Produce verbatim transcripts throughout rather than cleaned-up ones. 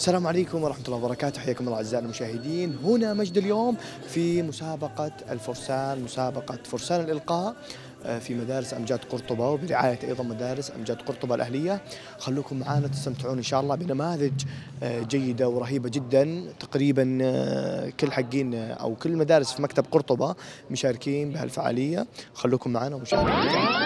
السلام عليكم ورحمة الله وبركاته، حياكم الله أعزائي المشاهدين. هنا مجد اليوم في مسابقة الفرسان، مسابقة فرسان الإلقاء في مدارس أمجاد قرطبة وبرعاية أيضا مدارس أمجاد قرطبة الأهلية. خلوكم معنا تستمتعون إن شاء الله بنماذج جيدة ورهيبة جدا. تقريبا كل حقين أو كل المدارس في مكتب قرطبة مشاركين بهالفعالية. خلوكم معنا ومشاهدين.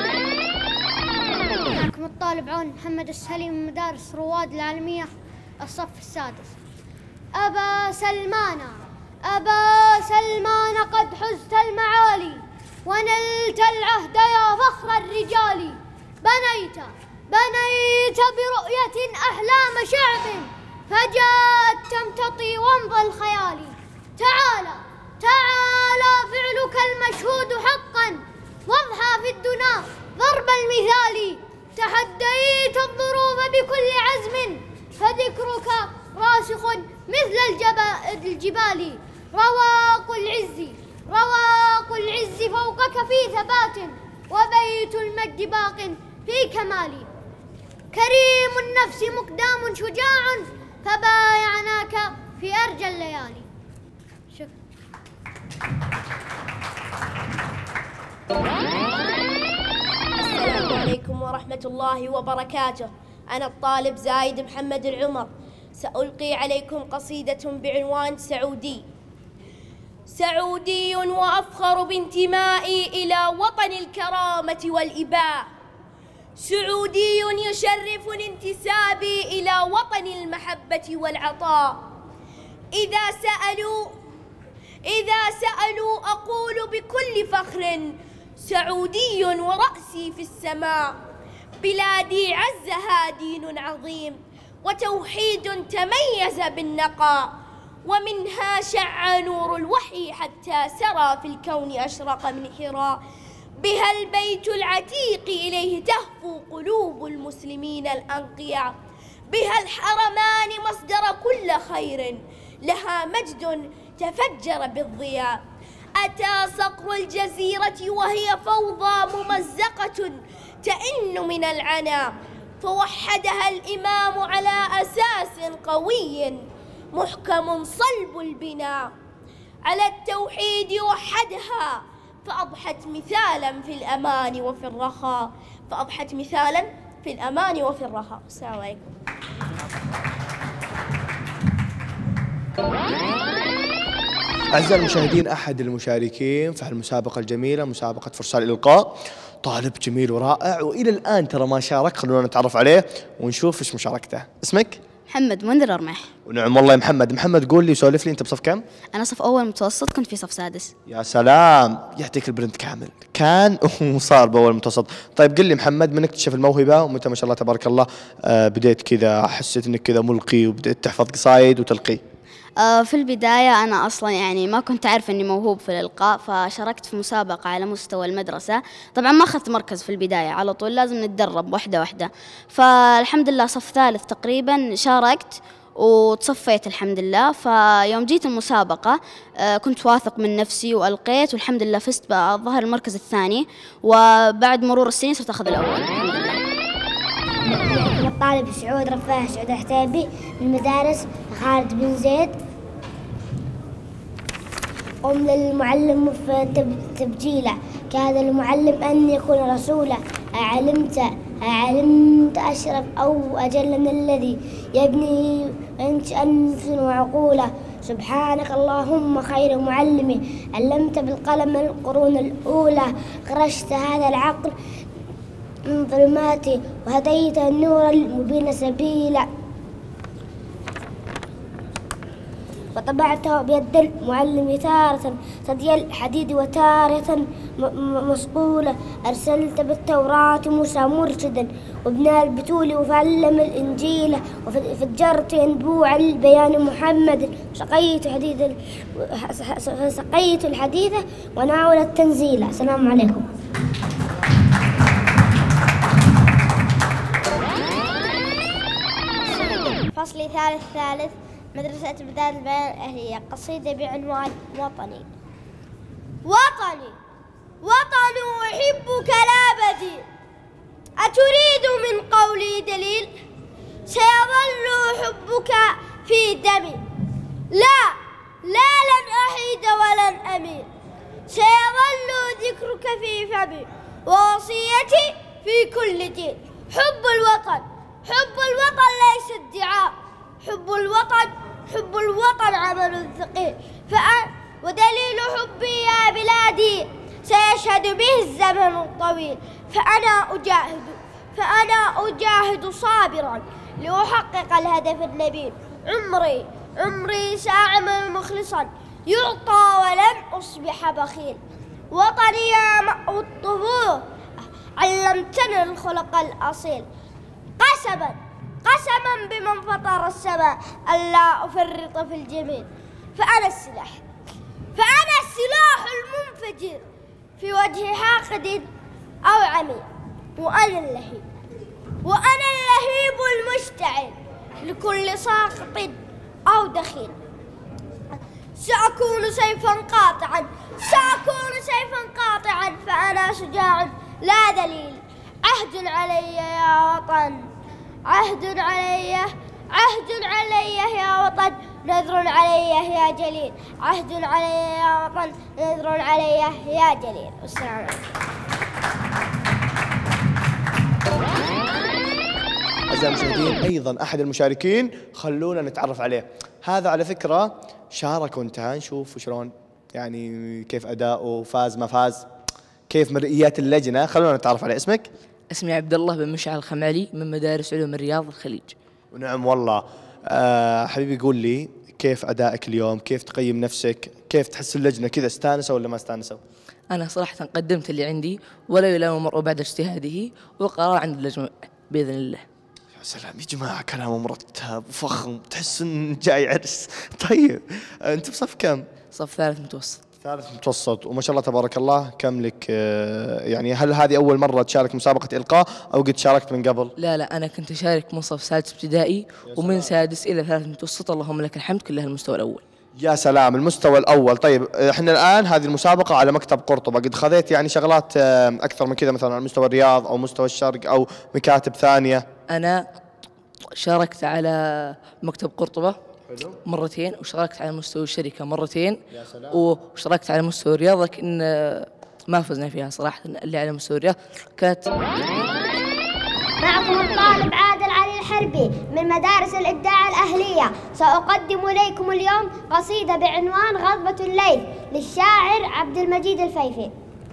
معكم الطالب عون محمد السهلي من مدارس رواد العالمية الصف السادس. أبا سلمان أبا سلمان قد حزت المعالي ونلت العهد يا فخر الرجال. بنيت بنيت برؤية أحلام شعب فجاءت تمتطي ومض الخيال. تعالى تعالى فعلك المشهود حقا واضحى في الدنا ضرب المثال. تحديت الظروف بكل عزم فذكرك راسخ مثل الجبال. رواق العز رواق العز فوقك في ثبات وبيت المجد باق في كمال. كريم النفس مقدام شجاع فبايعناك في أرجى الليالي. شكرا. السلام عليكم ورحمة الله وبركاته. أنا الطالب زايد محمد العمر، سألقي عليكم قصيدة بعنوان سعودي. سعودي وأفخر بانتمائي إلى وطن الكرامة والإباء. سعودي يشرفني انتسابي إلى وطن المحبة والعطاء. إذا سألوا إذا سألوا أقول بكل فخر سعودي ورأسي في السماء. بلادي عزها دين عظيم وتوحيد تميز بالنقاء، ومنها شع نور الوحي حتى سرى في الكون أشرق من حراء. بها البيت العتيق إليه تهفو قلوب المسلمين الأنقياء. بها الحرمان مصدر كل خير لها مجد تفجر بالضياء. أتى صقر الجزيرة وهي فوضى ممزقة تئن من العنا، فوحدها الإمام على أساس قوي محكم صلب البناء. على التوحيد وحدها فأضحت مثالا في الأمان وفي الرخاء فأضحت مثالا في الأمان وفي الرخاء. السلام عليكم. أعزائي المشاهدين، أحد المشاركين في المسابقة الجميلة مسابقة فرسان الإلقاء، طالب جميل ورائع وإلى الآن ترى ما شارك. خلونا نتعرف عليه ونشوف إيش مشاركته. اسمك؟ محمد منذر الرمح. ونعم والله يا محمد. محمد قول لي سولف لي، أنت بصف كم؟ أنا صف أول متوسط، كنت في صف سادس. يا سلام، يعطيك البرنت كامل، كان وصار بأول متوسط. طيب قل لي محمد، من اكتشف الموهبة ومتى ما شاء الله تبارك الله آه بديت كذا حسيت إنك كذا ملقي وبدأت تحفظ قصايد وتلقي؟ آه في البداية أنا أصلا يعني ما كنت أعرف أني موهوب في الإلقاء، فشاركت في مسابقة على مستوى المدرسة. طبعا ما أخذت مركز في البداية، على طول لازم نتدرب واحدة واحدة. فالحمد لله صف ثالث تقريبا شاركت وتصفيت الحمد لله. فيوم جيت المسابقة آه كنت واثق من نفسي وألقيت والحمد لله فزت بظهر المركز الثاني، وبعد مرور السنين صرت أخذ الأول الحمد لله. الطالب سعود رفاه سعود الحتيبي من مدارس خالد بن زيد. قم للمعلم في تبجيله كاد المعلم أن يكون رسولا. أعلمت أعلمت أشرف أو أجل من الذي يبني أنت أنف وعقوله. سبحانك اللهم خير معلمي علمت بالقلم القرون الأولى. خرجت هذا العقل من ظلماتي وهديت النور المبين سبيلا. وطبعته بيد المعلم تارة ثدي الحديد وتارة مصقولة. أرسلت بالتوراة موسى مرشدا وابن البتول وفعلم الإنجيل. وفجرت ينبوع البيان محمد سقيت حديث سقيت الحديث وناول التنزيل. السلام عليكم. فصلي ثالث ثالث مدرسة بدال البيان الأهلية. قصيدة بعنوان وطني. وطني وطني أحبك لا بديل. أتريد من قولي دليل؟ سيظل حبك في دمي. لا لا لن أحيد ولن أميل، سيظل ذكرك في فمي ووصيتي في كل دين. حب الوطن حب الوطن ليس ادعاء، حب الوطن حب الوطن عمل ثقيل. فأنا ودليل حبي يا بلادي سيشهد به الزمن الطويل. فأنا أجاهد فأنا أجاهد صابرا لأحقق الهدف النبيل. عمري عمري سأعمل مخلصا يعطى ولن أصبح بخيل. وطني يا مأوى الطفولة علمتني الخلق الأصيل. قسما قسما بمن فطر السماء ألا أفرط في الجميل. فأنا السلاح فأنا السلاح المنفجر في وجه حاقد أو عميل. وأنا اللهيب وأنا اللهيب المشتعل لكل ساقط أو دخيل. سأكون سيفا قاطعا سأكون سيفا قاطعا فأنا شجاع لا دليل. عهد علي يا وطن عهد علي عهد علي يا وطن نذر علي يا جليل. عهد علي يا وطن نذر علي يا جليل. والسلام عليكم. أعزائي المشاهدين، أيضا أحد المشاركين خلونا نتعرف عليه. هذا على فكرة شارك وانتهى، نشوف شلون يعني كيف أداؤه، فاز ما فاز، كيف مرئيات اللجنة. خلونا نتعرف عليه. اسمك؟ اسمي عبد الله بن مشعل الخمالي من مدارس علوم الرياض الخليج. ونعم والله. أه حبيبي قول لي كيف أدائك اليوم، كيف تقيم نفسك، كيف تحس اللجنة كذا استانسوا ولا ما استانسوا؟ أنا صراحة قدمت اللي عندي ولا يلام المرء بعد اجتهاده، والقرار عند اللجنة بإذن الله. يا سلام يا جماعة، كلامه مرتب وفخم، تحس إن جاي عرس. طيب أنت بصف كم؟ صف ثالث متوسط. ثالث متوسط، وما شاء الله تبارك الله. كم لك يعني، هل هذه أول مرة تشارك مسابقة إلقاء أو قد شاركت من قبل؟ لا لا أنا كنت أشارك من صف سادس ابتدائي ومن سادس إلى ثالث متوسط، اللهم لك الحمد، كلها المستوى الأول. يا سلام، المستوى الأول. طيب احنا الآن هذه المسابقة على مكتب قرطبة، قد خذيت يعني شغلات أكثر من كذا مثلا على مستوى الرياض أو مستوى الشرق أو مكاتب ثانية؟ أنا شاركت على مكتب قرطبة مرتين، وشاركت على مستوى الشركة مرتين، وشاركت على مستوى الرياض، لكن ما فزنا فيها صراحة. اللي على مستوى الرياض كانت. معكم الطالب عادل علي الحربي من مدارس الإبداع الأهلية. سأقدم إليكم اليوم قصيدة بعنوان غضبة الليل للشاعر عبد المجيد الفيفي.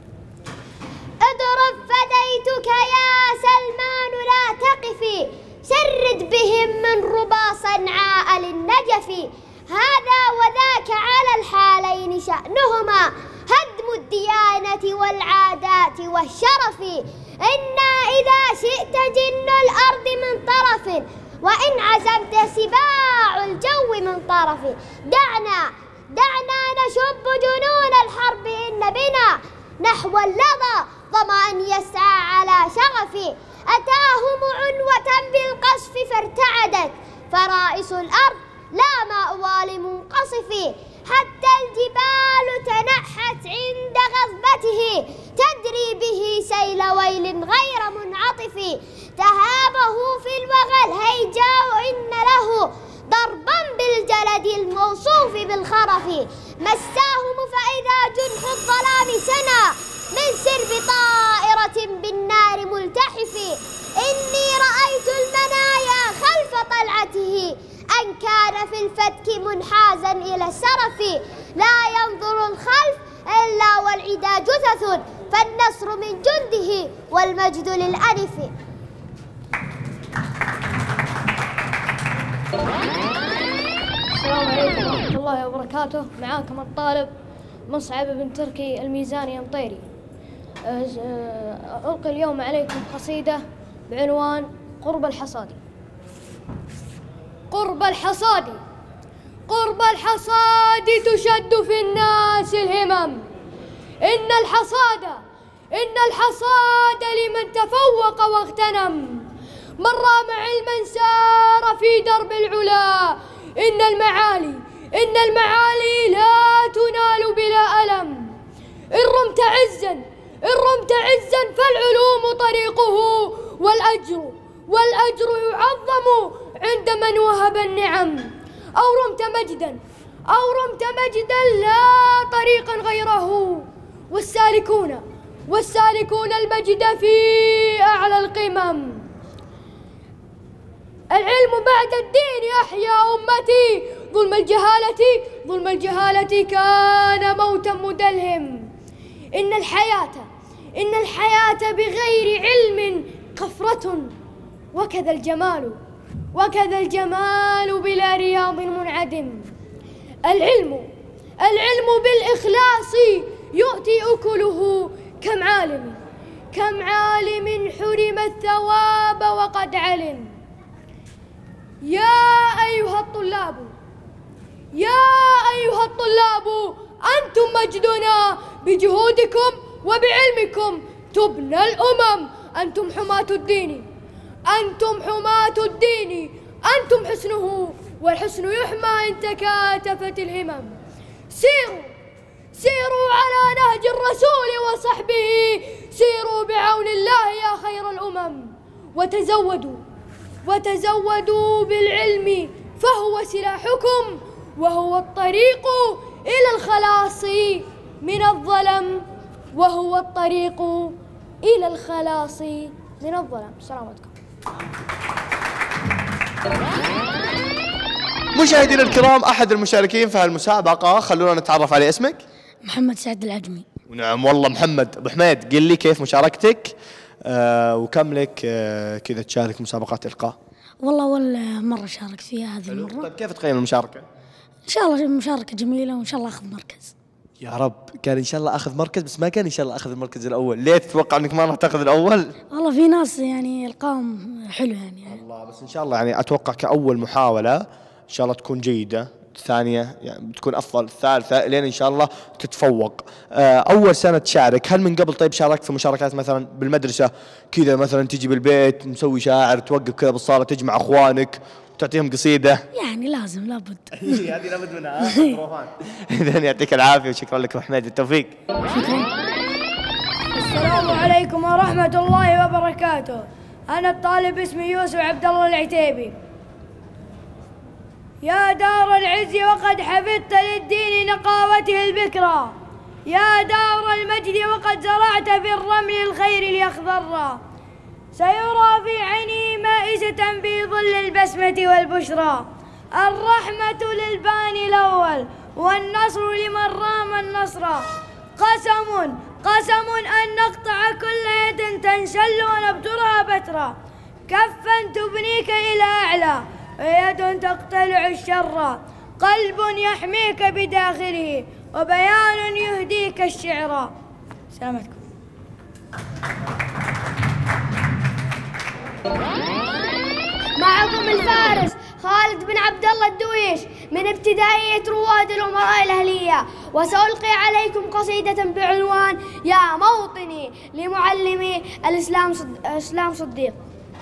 اضرب فديتك يا سلمان لا تقفي، سرد بهم من ربا صنعاء للنجف. هذا وذاك على الحالين شأنهما هدم الديانة والعادات والشرف. إنا إذا شئت جن الأرض من طرف، وإن عزمت سباع الجو من طرف. دعنا دعنا نشب جنون الحرب إن بنا نحو اللظى ظمأ يسعى على شغف. أتاهم عنوة بالقصف فارتعدت، فرائس الأرض لا مأوى لمنقصف. حتى الجبال تنحت عند غضبته، تدري به سيل ويل غير منعطف. تهابه في الوغى الهيجاء إن له ضربا بالجلد الموصوف بالخرف. مساهم فإذا جنح الظلام سنى من سرب طائرة بالنار ملتحف. إني رأيت المنايا خلف طلعته، أن كان في الفتك منحازا إلى السرف. لا ينظر الخلف إلا والعدا جثث، فالنصر من جنده والمجد للأنف. السلام عليكم ورحمة الله وبركاته. معاكم الطالب مصعب بن تركي الميزاني مطيري. ألقي اليوم عليكم قصيدة بعنوان قرب الحصاد. قرب الحصاد قرب الحصاد تشد في الناس الهمم. إن الحصاد إن الحصاد لمن تفوق واغتنم. من رام علما سار في درب العلا. إن المعالي إن المعالي لا تنال بلا ألم. إن رمت عزا إن رمت عزا فالعلوم طريقه، والأجر والأجر يعظم عند من وهب النعم. أو رمت مجدا أو رمت مجدا لا طريقا غيره، والسالكون والسالكون المجد في أعلى القمم. العلم بعد الدين أحيا أمتي، ظلم الجهالة ظلم الجهالة كان موتا مدلهم. إن الحياة إن الحياة بغير علم قفرة، وكذا الجمال وكذا الجمال بلا رياض منعدم. العلم العلم بالإخلاص يؤتي أكله، كم عالم كم عالم حرم الثواب وقد علم. يا أيها الطلاب يا أيها الطلاب أنتم مجدنا، بجهودكم وبعلمكم تبنى الأمم. أنتم حماة الدين أنتم حماة الدين أنتم حسنه، والحسن يحمى إن تكاتفت الهمم. سيروا سيروا على نهج الرسول وصحبه، سيروا بعون الله يا خير الأمم. وتزودوا وتزودوا بالعلم فهو سلاحكم، وهو الطريق إلى الخلاص من الظلم وهو الطريق إلى الخلاص من الظلم. السلام عليكم. مشاهدينا الكرام، أحد المشاركين في هالمسابقة خلونا نتعرف عليه. اسمك؟ محمد سعد العجمي. ونعم والله محمد. أبو حميد، قل لي كيف مشاركتك آه وكم لك آه كذا تشارك مسابقات إلقاء؟ والله أول مرة شاركت فيها هذه المرة. طيب كيف تقيم المشاركة؟ إن شاء الله مشاركة جميلة، وإن شاء الله أخذ مركز. يا رب. كان إن شاء الله أخذ مركز، بس ما كان إن شاء الله أخذ المركز الأول. ليه تتوقع أنك ما راح تأخذ الأول؟ والله في ناس يعني إلقاهم حلو يعني. الله، بس إن شاء الله يعني أتوقع كأول محاولة إن شاء الله تكون جيدة، الثانية يعني بتكون أفضل، الثالثة لين إن شاء الله تتفوق. أول سنة تشارك، هل من قبل طيب شاركت في مشاركات مثلا بالمدرسة كذا، مثلا تجي بالبيت مسوي شاعر، توقف كذا بالصالة تجمع أخوانك وتعطيهم قصيدة؟ يعني لازم لابد. هذه لابد منها. إذن يعطيك العافية وشكرا لك أبو حميد، بالتوفيق. السلام عليكم ورحمة الله وبركاته. أنا الطالب اسمي يوسف عبد الله العتيبي. يا دار العز وقد حفظت للدين نقاوته البكرى، يا دار المجد وقد زرعت في الرمل الخير ليخضر، سيرى في عيني مائسة في ظل البسمة والبشرى. الرحمة للباني الأول والنصر لمن رام النصر. قسم قسم أن نقطع كل يد تنشل ونبترها بترا، كفا تبنيك إلى أعلى ويد تقتلع الشر، قلب يحميك بداخله وبيان يهديك الشعر. سلامتكم. معكم الفارس خالد بن عبد الله الدويش من ابتدائية رواد الأمراء الأهلية، وسألقي عليكم قصيدة بعنوان يا موطني لمعلمي الإسلام صد... إسلام صديق.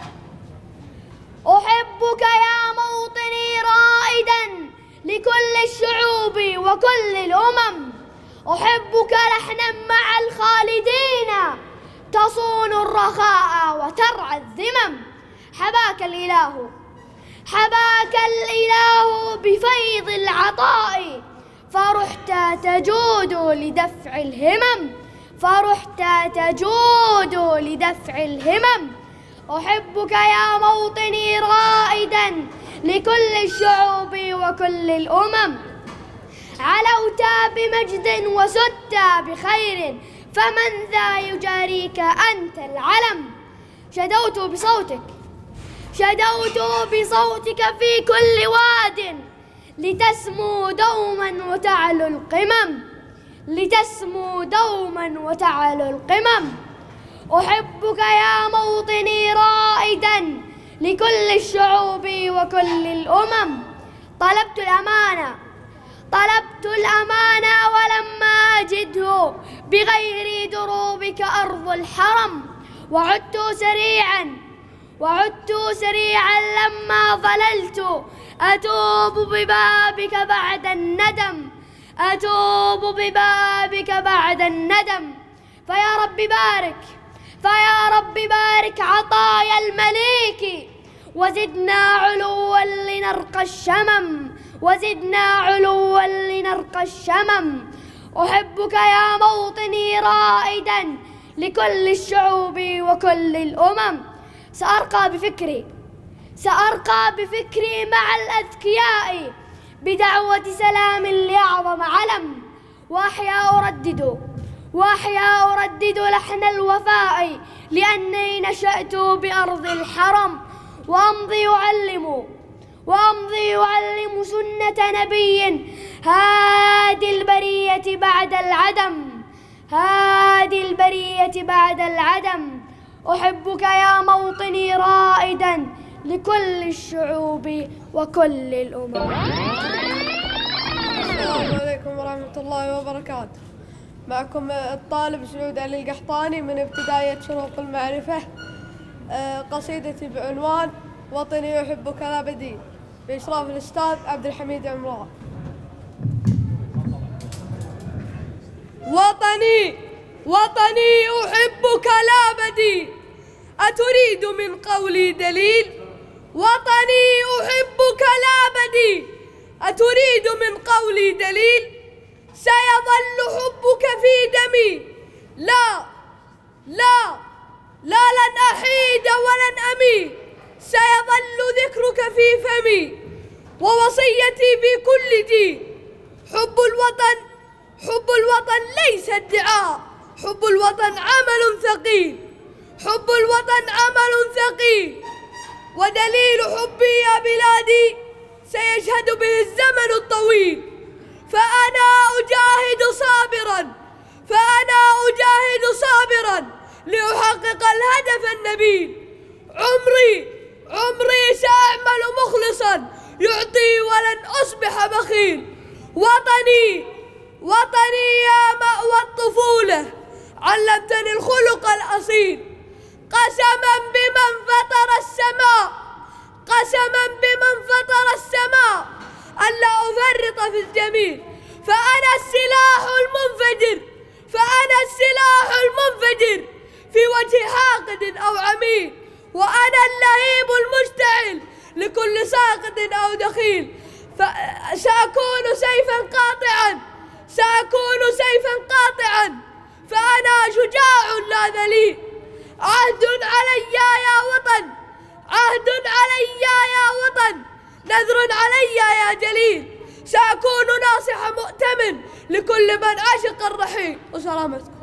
أحبك يا موطني رائدا لكل الشعوب وكل الأمم، أحبك لحنا مع الخالدين تصون الرخاء وترعى الذمم. حباك الإله حباك الإله بفيض العطاء، فرحت تجود لدفع الهمم، فرحت تجود لدفع الهمم. أحبك يا موطني رائدا لكل الشعوب وكل الأمم، علوت بمجد وسدت بخير، فمن ذا يجاريك أنت العلم. شدوت بصوتك شدوت بصوتك في كل واد، لتسمو دوما وتعلو القمم، لتسمو دوما وتعلو القمم. أحبك يا موطني رائدا لكل الشعوب وكل الأمم. طلبت الأمانة طلبت الأمانة ولما أجده بغير دروبك أرض الحرم، وعدت سريعا وعدت سريعا لما ظللت أتوب ببابك بعد الندم، أتوب ببابك بعد الندم. فيا رب بارك فيا رب بارك عطايا المليك، وزدنا علوا لنرقى الشمم، وزدنا علوا لنرقى الشمم. أحبك يا موطني رائدا لكل الشعوب وكل الأمم. سأرقى بفكري سأرقى بفكري مع الأذكياء بدعوة سلام لأعظم علم. وأحيا أردد وأحيا أردد لحن الوفاء لأني نشأت بأرض الحرم. وأمضي أعلم وأمضي أعلم سنة نبي هادي البرية بعد العدم هادي البرية بعد العدم. أحبك يا موطني رائدا لكل الشعوب وكل الأمم. السلام عليكم ورحمة الله وبركاته. معكم الطالب سعود علي القحطاني من ابتدائية شروق المعرفة. قصيدتي بعنوان وطني أحبك لا بديل بإشراف الأستاذ عبد الحميد عمران. وطني وطني أحبك لا بديل أتريد من قولي دليل. وطني أحبك لا بديل أتريد من قولي دليل. سيظل حبك في دمي لا لا لا لن أحيد ولن أميل. سيظل ذكرك في فمي ووصيتي في كل دين. حب الوطن حب الوطن ليس ادعاء. حب الوطن عمل ثقيل. حب الوطن عمل ثقيل ودليل حبي يا بلادي سيشهد به الزمن الطويل. فأنا أجاهد صابرا فأنا أجاهد صابرا لأحقق الهدف النبيل. عمري عمري سأعمل مخلصا يعطي ولن أصبح بخيل. وطني وطني يا مأوى الطفولة علمتني الخلق الأصيل. قسما بمن فطر السماء قسما بمن فطر السماء ألا أفرط في الجميل. فأنا السلاح المنفجر فأنا السلاح المنفجر في وجه حاقد أو عميل. وأنا اللهيب المشتعل لكل ساقط أو دخيل. سأكون سيفا قاطعا سأكون سيفا قاطعا فأنا شجاع لا ذليل. عهد علي يا وطن عهد علي يا وطن نذر علي يا جليل. سأكون ناصح مؤتمن لكل من عشق الرحيل. وسلامتكم.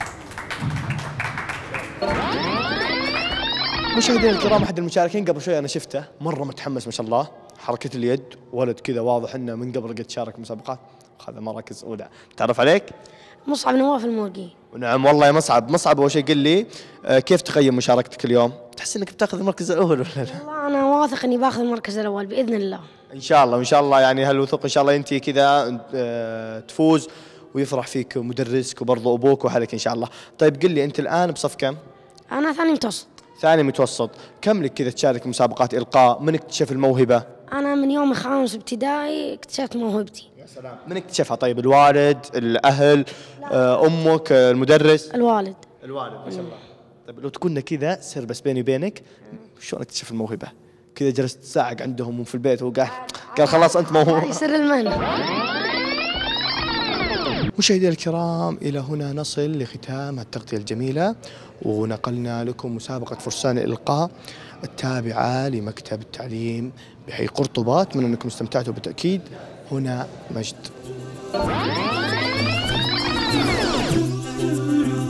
مشاهدينا الكرام، احد المشاركين قبل شوي انا شفته مره متحمس ما شاء الله، حركه اليد، ولد كذا واضح انه من قبل قد شارك مسابقات، هذا مراكز اولى. تعرف عليك؟ مصعب نواف المورقي. نعم والله يا مصعب. مصعب اول شيء قل لي آه كيف تقيم مشاركتك اليوم؟ تحس انك بتاخذ المركز الاول ولا لا؟ والله انا واثق اني باخذ المركز الاول باذن الله. ان شاء الله وان شاء الله، يعني هالوثوق ان شاء الله انت كذا آه تفوز ويفرح فيك مدرسك وبرضه ابوك وحالك ان شاء الله. طيب قل لي انت الان بصف كم؟ انا ثاني متوسط. ثاني متوسط، كم لك كذا تشارك مسابقات إلقاء؟ من اكتشف الموهبة؟ أنا من يوم خامس ابتدائي اكتشفت موهبتي. يا سلام. من اكتشفها طيب؟ الوالد، الأهل، آه أمك، آه المدرس؟ الوالد. الوالد ما شاء الله. طيب لو تكون كذا سر بس بيني وبينك، شلون اكتشف الموهبة؟ كذا جلست تساعق عندهم في البيت وقال قال خلاص أنت موهوب. سر المهنة. مشاهدينا الكرام، إلى هنا نصل لختام التغطية الجميلة، ونقلنا لكم مسابقة فرسان الإلقاء التابعة لمكتب التعليم بحي قرطبة. أتمنى أنكم استمتعتوا بالتأكيد. هنا مجد.